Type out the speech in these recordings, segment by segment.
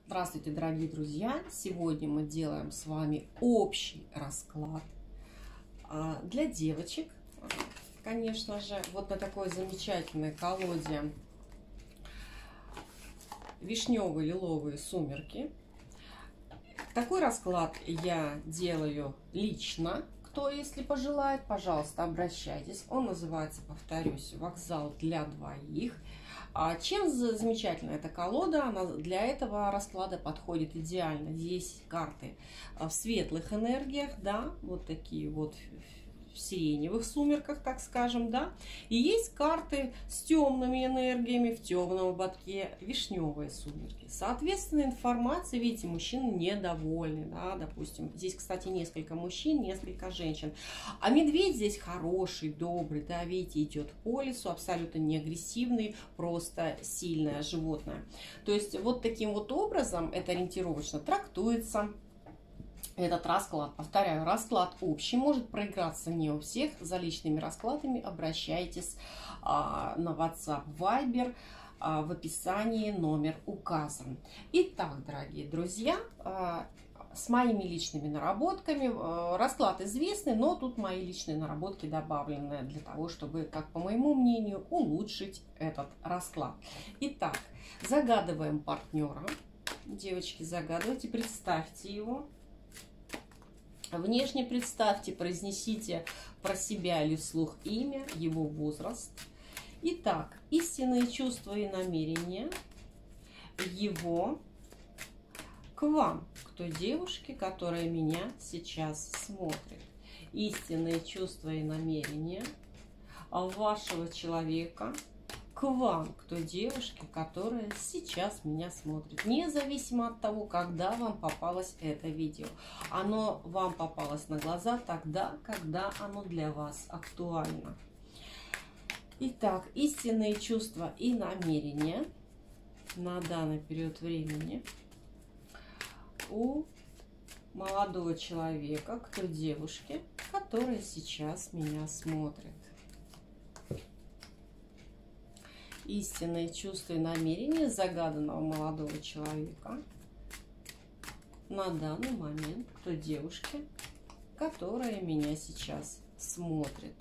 Здравствуйте, дорогие друзья! Сегодня мы делаем с вами общий расклад для девочек, конечно же, вот на такой замечательной колоде вишневые лиловые сумерки. Такой расклад я делаю лично. Кто, если пожелает, пожалуйста, обращайтесь. Он называется, повторюсь, «Вокзал для двоих». Чем замечательна эта колода? Она для этого расклада подходит идеально. Здесь карты в светлых энергиях, да, вот такие вот в сиреневых сумерках, так скажем, да. И есть карты с темными энергиями, в темном ободке, вишневые сумерки. Соответственно, информация, видите, мужчины недовольны, да, допустим. Здесь, кстати, несколько мужчин, несколько женщин. А медведь здесь хороший, добрый, да, видите, идет по лесу, абсолютно не агрессивный, просто сильное животное. То есть вот таким вот образом это ориентировочно трактуется. Этот расклад, повторяю, расклад общий, может проиграться не у всех. За личными раскладами обращайтесь на WhatsApp, Viber, в описании номер указан. Итак, дорогие друзья, с моими личными наработками, расклад известный, но тут мои личные наработки добавлены для того, чтобы, как по моему мнению, улучшить этот расклад. Итак, загадываем партнера. Девочки, загадывайте, представьте его. Внешне представьте, произнесите про себя или вслух имя, его возраст. Итак, истинные чувства и намерения его к вам, к той девушке, которая меня сейчас смотрит. Истинные чувства и намерения вашего человека к вам, к той девушке, которая сейчас меня смотрит. Независимо от того, когда вам попалось это видео. Оно вам попалось на глаза тогда, когда оно для вас актуально. Итак, истинные чувства и намерения на данный период времени у молодого человека, к той девушке, которая сейчас меня смотрит. Истинные чувства и намерения загаданного молодого человека на данный момент к той девушке, которая меня сейчас смотрит.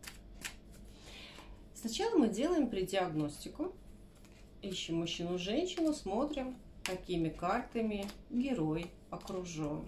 Сначала мы делаем предиагностику. Ищем мужчину-женщину, смотрим, какими картами герой окружен.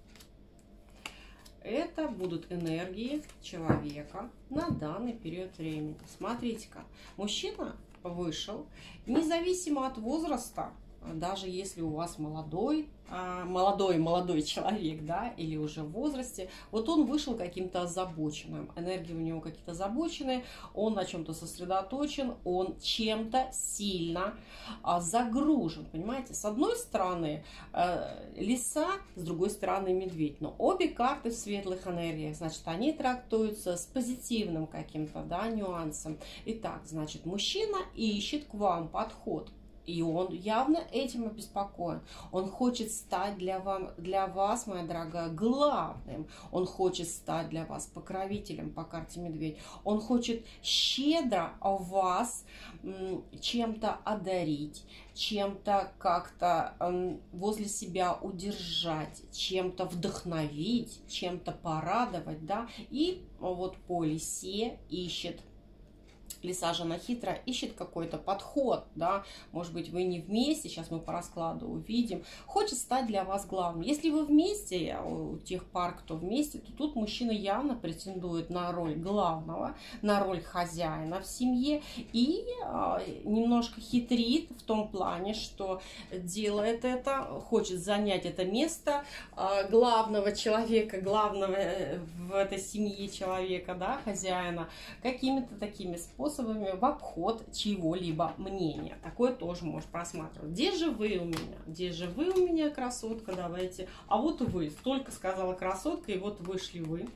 Это будут энергии человека на данный период времени. Смотрите-ка, мужчина вышел, независимо от возраста, даже если у вас молодой человек, да, или уже в возрасте, вот он вышел каким-то озабоченным, энергии у него какие-то озабоченные, он на чем-то сосредоточен, он чем-то сильно загружен, понимаете? С одной стороны лиса, с другой стороны медведь, но обе карты в светлых энергиях, значит, они трактуются с позитивным каким-то, да, нюансом. Итак, значит, мужчина ищет к вам подход. И он явно этим обеспокоен. Он хочет стать для вас, моя дорогая, главным. Он хочет стать для вас покровителем по карте медведь. Он хочет щедро вас чем-то одарить, чем-то как-то возле себя удержать, чем-то вдохновить, чем-то порадовать, да. И вот по лисе ищет. Лиса же она хитро ищет какой-то подход, да, может быть, вы не вместе, сейчас мы по раскладу увидим, хочет стать для вас главным. Если вы вместе, у тех пар, кто вместе, то тут мужчина явно претендует на роль главного, на роль хозяина в семье и немножко хитрит в том плане, что делает это, хочет занять это место главного человека, главного в этой семье человека, да, хозяина, какими-то такими способами, в обход чьего-либо мнения. Такое тоже может просматривать. Где же вы у меня? Где же вы у меня, красотка? Давайте. А вот вы. Столько сказала красотка, и вот вышли вы.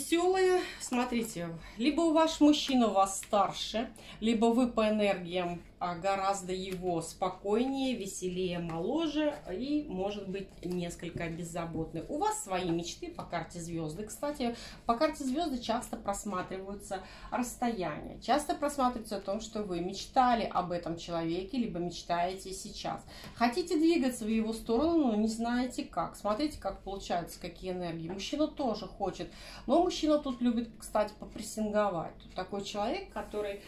Веселые. Смотрите, либо ваш мужчина вас старше, либо вы по энергиям гораздо его спокойнее, веселее, моложе и, может быть, несколько беззаботный. У вас свои мечты по карте звезды. Кстати, по карте звезды часто просматриваются расстояния. Часто просматривается о том, что вы мечтали об этом человеке, либо мечтаете сейчас. Хотите двигаться в его сторону, но не знаете как. Смотрите, как получается, какие энергии. Мужчина тоже хочет. Но мужчина тут любит, кстати, попрессинговать. Тут такой человек, который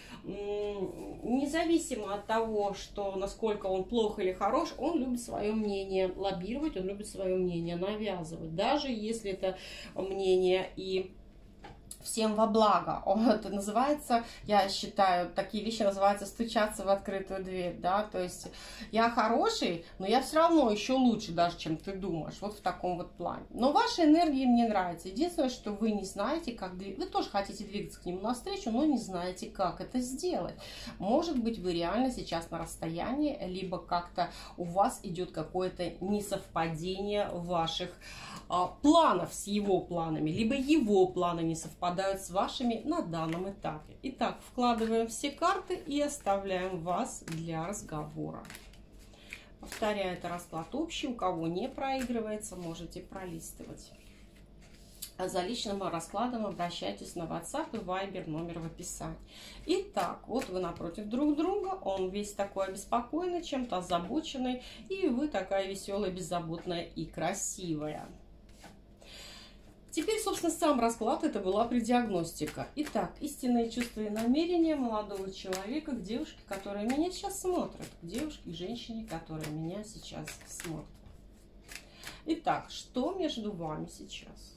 независимо от того, что насколько он плох или хорош, он любит свое мнение лоббировать, он любит свое мнение навязывать, даже если это мнение и всем во благо. Это называется, я считаю, такие вещи называются стучаться в открытую дверь, да, то есть я хороший, но я все равно еще лучше даже, чем ты думаешь, вот в таком вот плане. Но ваши энергии мне нравятся. Единственное, что вы не знаете, как двигаться. Вы тоже хотите двигаться к нему навстречу, но не знаете, как это сделать. Может быть, вы реально сейчас на расстоянии, либо как-то у вас идет какое-то несовпадение ваших планов с его планами, либо его планы не совпадают с вашими на данном этапе. Итак, вкладываем все карты и оставляем вас для разговора. Повторяю, это расклад общий. У кого не проигрывается, можете пролистывать. А за личным раскладом обращайтесь на WhatsApp и Viber, номер в описании. Итак, вот вы напротив друг друга, он весь такой обеспокоенный, чем-то озабоченный, и вы такая веселая, беззаботная и красивая. Теперь, собственно, сам расклад, это была предиагностика. Итак, истинные чувства и намерения молодого человека к девушке, которая меня сейчас смотрит. К девушке, к женщине, которая меня сейчас смотрит. Итак, что между вами сейчас?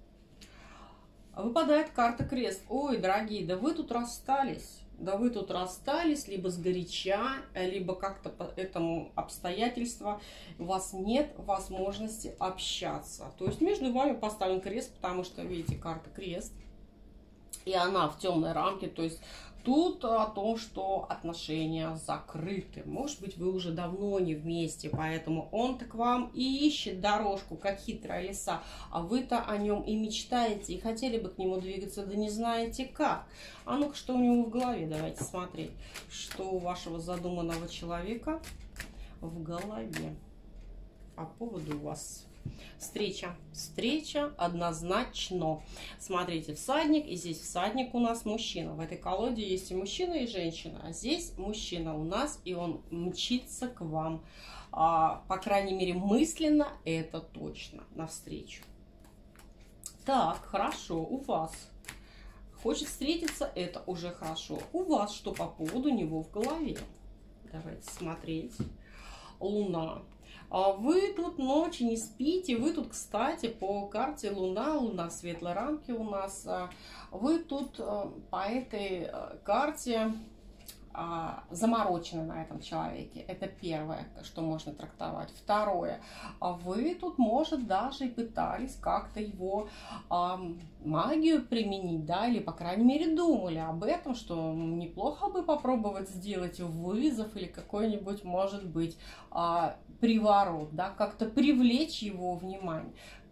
Выпадает карта крест. Ой, дорогие, да вы тут расстались. Да вы тут расстались, либо сгоряча, либо как-то по этому обстоятельству у вас нет возможности общаться. То есть между вами поставлен крест, потому что, видите, карта крест, и она в темной рамке, то есть тут о том, что отношения закрыты. Может быть, вы уже давно не вместе, поэтому он-то к вам и ищет дорожку, как хитрая лиса, а вы-то о нем и мечтаете, и хотели бы к нему двигаться, да не знаете как. А ну-ка, что у него в голове? Давайте смотреть, что у вашего задуманного человека в голове. По поводу у вас встреча. Встреча однозначно. Смотрите, всадник, и здесь всадник у нас мужчина. В этой колоде есть и мужчина, и женщина. А здесь мужчина у нас, и он мчится к вам. По крайней мере, мысленно это точно навстречу. Так, хорошо, у вас. Хочет встретиться, это уже хорошо. У вас что по поводу него в голове? Давайте смотреть. Луна. Вы тут ночи не спите, вы тут, кстати, по карте Луна в светлой рамке у нас, вы тут по этой карте заморочены на этом человеке. Это первое, что можно трактовать. Второе, вы тут, может, даже и пытались как-то его магию применить, да, или, по крайней мере, думали об этом, что неплохо бы попробовать сделать вызов или какой-нибудь, может быть, приворот, да, как-то привлечь его внимание.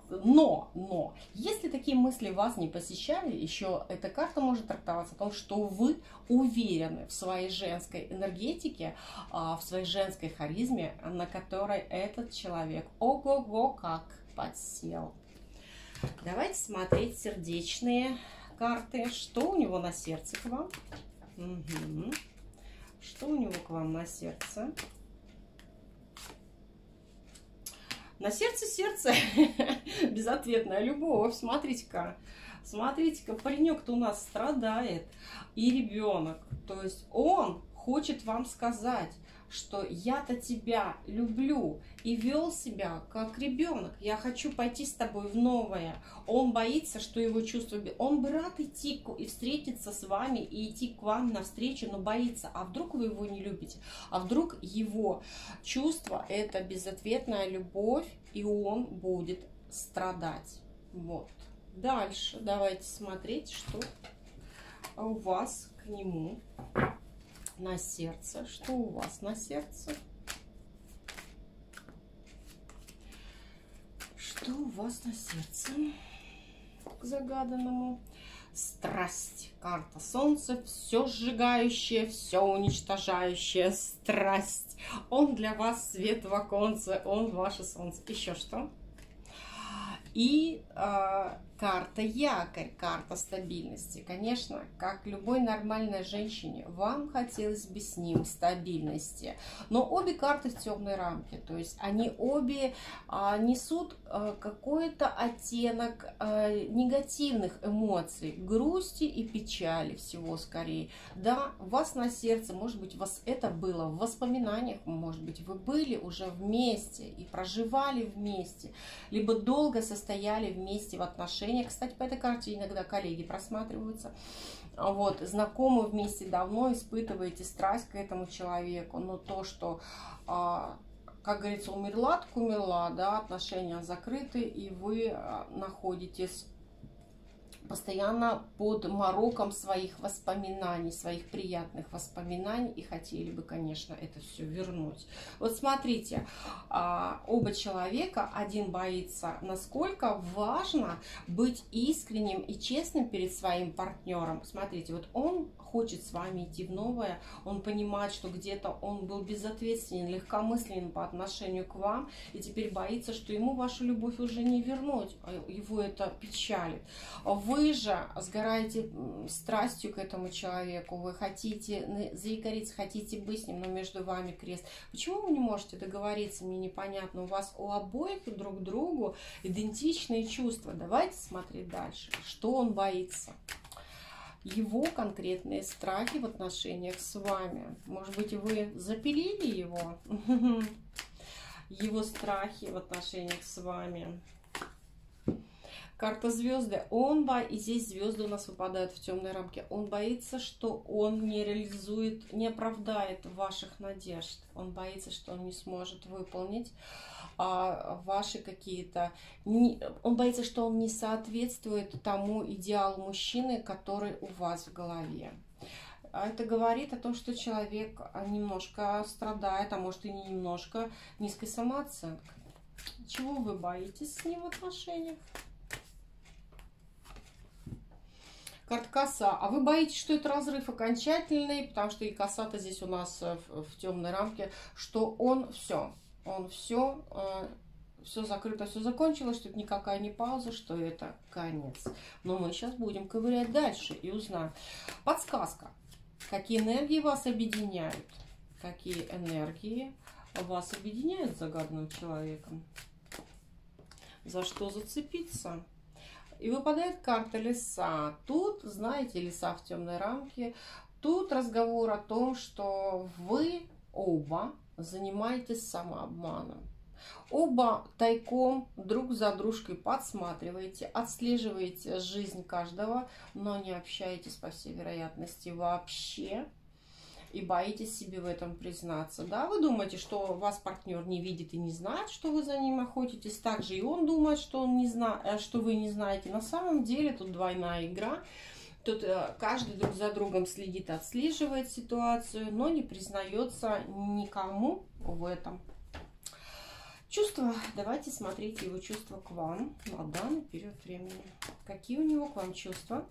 Но, если такие мысли вас не посещали, еще эта карта может трактоваться о том, что вы уверены в своей женской энергетике, в своей женской харизме, на которой этот человек ого-го как подсел. Давайте смотреть сердечные карты. Что у него на сердце к вам? Угу. Что у него к вам на сердце? На сердце, безответная любовь. Смотрите-ка, паренек-то у нас страдает. И ребенок. То есть он хочет вам сказать, что я-то тебя люблю и вел себя как ребенок. Я хочу пойти с тобой в новое. Он боится, что его чувства... Он бы рад идти и встретиться с вами и идти к вам навстречу, но боится. А вдруг вы его не любите? А вдруг его чувство — это безответная любовь, и он будет страдать. Вот. Дальше давайте смотреть, что у вас к нему на сердце. Что у вас на сердце? Что у вас на сердце к загаданному? страсть. Карта Солнца, все сжигающее, все уничтожающее, страсть. Он для вас свет в оконце, он ваше солнце. Еще что? И карта якорь, карта стабильности. Конечно, как любой нормальной женщине, вам хотелось бы с ним стабильности. Но обе карты в темной рамке. То есть они обе несут какой-то оттенок негативных эмоций, грусти и печали всего скорее. Да, у вас на сердце, может быть, у вас это было в воспоминаниях, может быть, вы были уже вместе и проживали вместе, либо долго состояли вместе в отношениях. Кстати, по этой карте иногда коллеги просматриваются. Вот, знакомы вместе давно, испытываете страсть к этому человеку. Но то, что, как говорится, умерла, так умерла, да, отношения закрыты, и вы находитесь постоянно под мороком своих воспоминаний, своих приятных воспоминаний, и хотели бы, конечно, это все вернуть. Вот смотрите, оба человека, один боится, насколько важно быть искренним и честным перед своим партнером. Смотрите, вот он хочет с вами идти в новое, он понимает, что где-то он был безответственен, легкомысленен по отношению к вам, и теперь боится, что ему вашу любовь уже не вернуть, его это печалит. Вы же сгораете страстью к этому человеку, вы хотите заикариться, хотите быть с ним, но между вами крест. Почему вы не можете договориться, мне непонятно, у вас у обоих друг другу идентичные чувства. Давайте смотреть дальше, что он боится. Его конкретные страхи в отношениях с вами. Может быть, вы запилили его? Его страхи в отношениях с вами. Карта звезды. И здесь звезды у нас выпадают в темной рамке. Он боится, что он не реализует, не оправдает ваших надежд. Он боится, что он не сможет выполнить ваши какие-то... Он боится, что он не соответствует тому идеалу мужчины, который у вас в голове. Это говорит о том, что человек немножко страдает, а может и не немножко, низкой самооценкой. Чего вы боитесь с ним в отношениях? Карта коса. А вы боитесь, что это разрыв окончательный, потому что и коса-то здесь у нас в темной рамке, что он все закрыто, все закончилось, что это никакая не пауза, что это конец. Но мы сейчас будем ковырять дальше и узнаем. Подсказка. Какие энергии вас объединяют? Какие энергии вас объединяют с загаданным человеком? За что зацепиться? И выпадает карта лиса. Тут, знаете, лиса в темной рамке. Тут разговор о том, что вы оба занимаетесь самообманом. Оба тайком друг за дружкой подсматриваете, отслеживаете жизнь каждого, но не общаетесь, по всей вероятности, вообще. И боитесь себе в этом признаться. Да, вы думаете, что вас партнер не видит и не знает, что вы за ним охотитесь. Также и он думает, что он не знает, что вы не знаете. На самом деле тут двойная игра. Тут каждый друг за другом следит, отслеживает ситуацию, но не признается никому в этом. Чувства. Давайте смотреть его чувства к вам на данный период времени. Какие у него к вам чувства?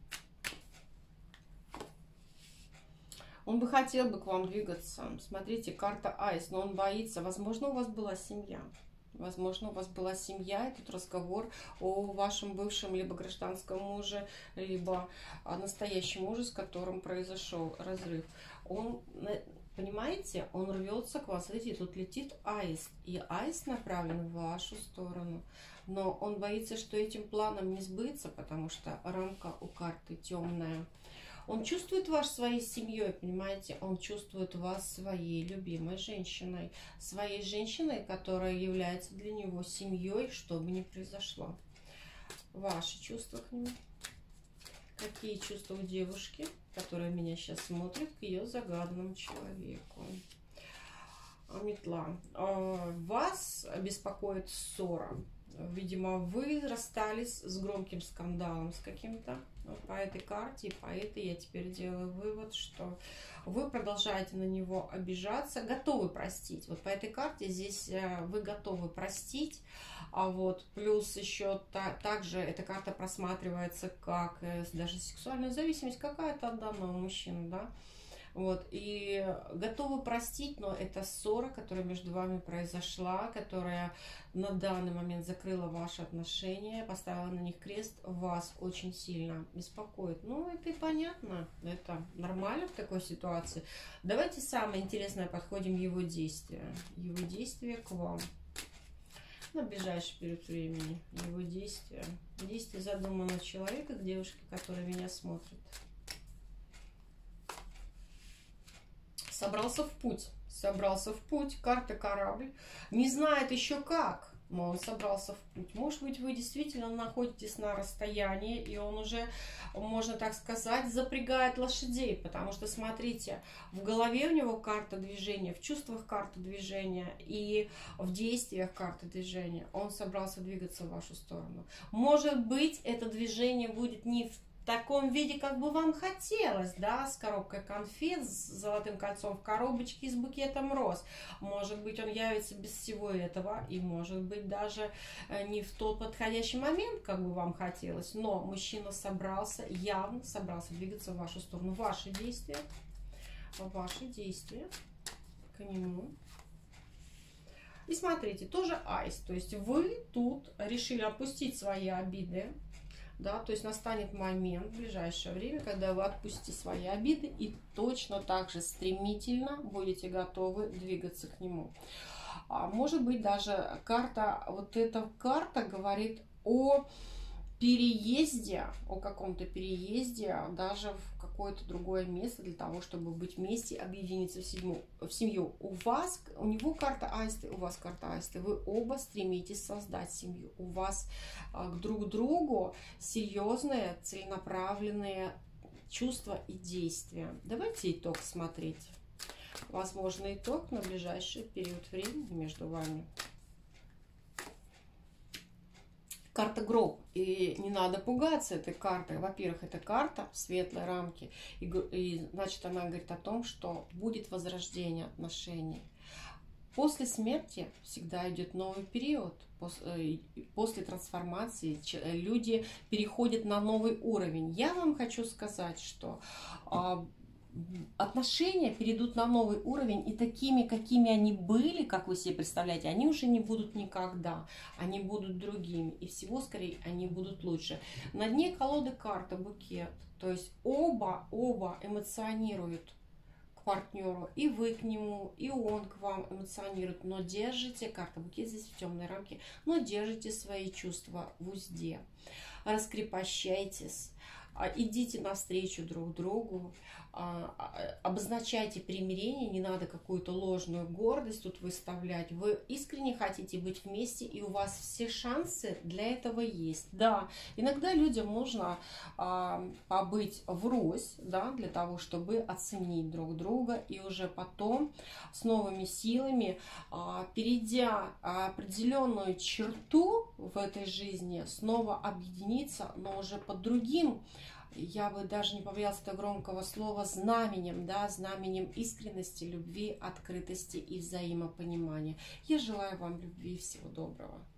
Он бы хотел бы к вам двигаться. Смотрите, карта Айс, но он боится. Возможно, у вас была семья. Возможно, у вас была семья, и тут разговор о вашем бывшем либо гражданском муже, либо о настоящем муже, с которым произошел разрыв. Он, понимаете, он рвется к вам. Смотрите, тут летит аист, и аист направлен в вашу сторону. Но он боится, что этим планом не сбыться, потому что рамка у карты темная. Он чувствует вас своей семьей, понимаете? Он чувствует вас своей любимой женщиной. Своей женщиной, которая является для него семьей, что бы ни произошло. Ваши чувства к нему? Какие чувства у девушки, которая меня сейчас смотрит, к ее загаданному человеку? Метла. Вас беспокоит ссора. Видимо, вы расстались с громким скандалом с каким-то. Вот по этой карте и по этой я теперь делаю вывод, что вы продолжаете на него обижаться, готовы простить. Вот по этой карте здесь вы готовы простить, а вот плюс еще также эта карта просматривается как даже сексуальная зависимость какая-то от данного мужчины, да. Вот, и готовы простить, но это ссора, которая между вами произошла, которая на данный момент закрыла ваши отношения, поставила на них крест, вас очень сильно беспокоит. Ну, это и понятно, это нормально в такой ситуации. Давайте самое интересное подходим его действия. Его действия к вам. На ближайший период времени. Его действия. Действие задумано человека, к девушке, которая меня смотрит. Собрался в путь, карта корабль, не знает еще как, но он собрался в путь. Может быть, вы действительно находитесь на расстоянии, и он уже, можно так сказать, запрягает лошадей, потому что, смотрите, в голове у него карта движения, в чувствах карта движения и в действиях карта движения. Он собрался двигаться в вашу сторону. Может быть, это движение будет не в таком виде, как бы вам хотелось, да, с коробкой конфет, с золотым кольцом в коробочке и с букетом роз. Может быть, он явится без всего этого, и может быть даже не в тот подходящий момент, как бы вам хотелось, но мужчина собрался, явно собрался двигаться в вашу сторону. Ваши действия к нему. И смотрите, тоже аист, то есть вы тут решили отпустить свои обиды, да, то есть настанет момент в ближайшее время, когда вы отпустите свои обиды и точно так же стремительно будете готовы двигаться к нему. Может быть, даже вот эта карта говорит о переезде, о каком-то переезде даже в какое-то другое место для того, чтобы быть вместе, объединиться в семью. У него карта аисты, у вас карта аисты. Вы оба стремитесь создать семью. У вас друг к другу серьезные, целенаправленные чувства и действия. Давайте итог смотреть. Возможный итог на ближайший период времени между вами. Карта гроб. И не надо пугаться этой картой. Во-первых, это карта в светлой рамке. И значит, она говорит о том, что будет возрождение отношений. После смерти всегда идет новый период. После трансформации люди переходят на новый уровень. Я вам хочу сказать, что отношения перейдут на новый уровень, и такими, какими они были, как вы себе представляете, они уже не будут никогда, они будут другими, и всего скорее они будут лучше. На дне колоды карта букет, то есть оба эмоционируют к партнеру, и вы к нему, и он к вам эмоционирует, но держите, карта букет здесь в темной рамке, но держите свои чувства в узде, раскрепощайтесь, идите навстречу друг другу, обозначайте примирение, не надо какую-то ложную гордость тут выставлять. Вы искренне хотите быть вместе, и у вас все шансы для этого есть. Да, иногда людям нужно побыть врозь, да, для того, чтобы оценить друг друга, и уже потом с новыми силами, перейдя определенную черту в этой жизни, снова объединиться, но уже под другим, я бы даже не побоялась этого громкого слова, знаменем, да, знаменем искренности, любви, открытости и взаимопонимания. Я желаю вам любви и всего доброго.